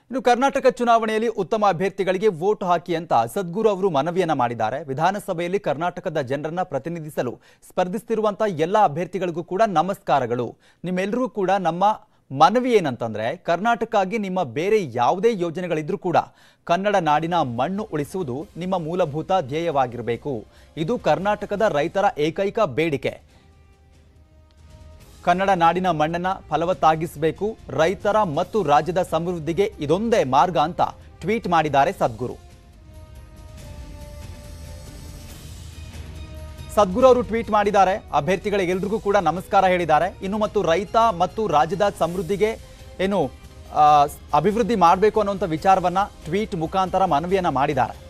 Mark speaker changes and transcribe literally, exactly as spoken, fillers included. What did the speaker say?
Speaker 1: ಇನ್ನು ಕರ್ನಾಟಕ ಚುನಾವಣೆಯಲ್ಲಿ ಉತ್ತಮ ಅಭ್ಯರ್ಥಿಗಳಿಗೆ ವೋಟ್ ಹಾಕಿ ಅಂತ ಸದ್ಗುರು ಅವರು ಮನವಿಯನ್ನ ಮಾಡಿದ್ದಾರೆ. ವಿಧಾನಸಭೆಯಲ್ಲಿ ಕರ್ನಾಟಕದ ಜನರನ್ನ ಪ್ರತಿನಿಧಿಸಲು ಸ್ಪರ್ಧಿಸುತ್ತಿರುವಂತ ಎಲ್ಲ ಅಭ್ಯರ್ಥಿಗಳಿಗೂ ಕೂಡ ನಮಸ್ಕಾರಗಳು. ನಿಮ್ಮೆಲ್ಲರೂ ಕೂಡ ನಮ್ಮ ಮನವಿ ಏನಂತಂದ್ರೆ ಕರ್ನಾಟಕಕ್ಕೆ ನಿಮ್ಮ ಬೇರೆ ಯಾವುದೇ ಯೋಜನೆಗಳಿದ್ರೂ ಕೂಡ ಕನ್ನಡ ನಾಡಿನ ಮಣ್ಣು ಉಳಿಸುವುದು ನಿಮ್ಮ ಮೂಲಭೂತ ಧ್ಯೇಯವಾಗಿರಬೇಕು. ಇದು ಕರ್ನಾಟಕದ ರೈತರ ಏಕೈಕ ಬೇಡಿಕೆ. ಕನ್ನಡ ನಾಡಿನ ಮಣ್ಣನ್ನ ಫಲವತ್ತಾಗಿಸಬೇಕು, ರೈತರ ಮತ್ತು ರಾಜ್ಯದ ಸಮೃದ್ಧಿಗೆ ಇದೊಂದೇ ಮಾರ್ಗ ಅಂತ ಟ್ವೀಟ್ ಮಾಡಿದ್ದಾರೆ ಸದ್ಗುರು. ಸದ್ಗುರು ಅವರು ಟ್ವೀಟ್ ಮಾಡಿದ್ದಾರೆ. ಅಭ್ಯರ್ಥಿಗಳಿಗೆಲ್ಲರಿಗೂ ಕೂಡ ನಮಸ್ಕಾರ ಹೇಳಿದ್ದಾರೆ. ಇನ್ನು ಮತ್ತು ರೈತ ಮತ್ತು ರಾಜ್ಯದ ಸಮೃದ್ಧಿಗೆ ಏನು ಅಭಿವೃದ್ಧಿ ಮಾಡಬೇಕು ಅನ್ನುವಂಥ ವಿಚಾರವನ್ನ ಟ್ವೀಟ್ ಮುಖಾಂತರ ಮನವಿಯನ್ನ ಮಾಡಿದ್ದಾರೆ.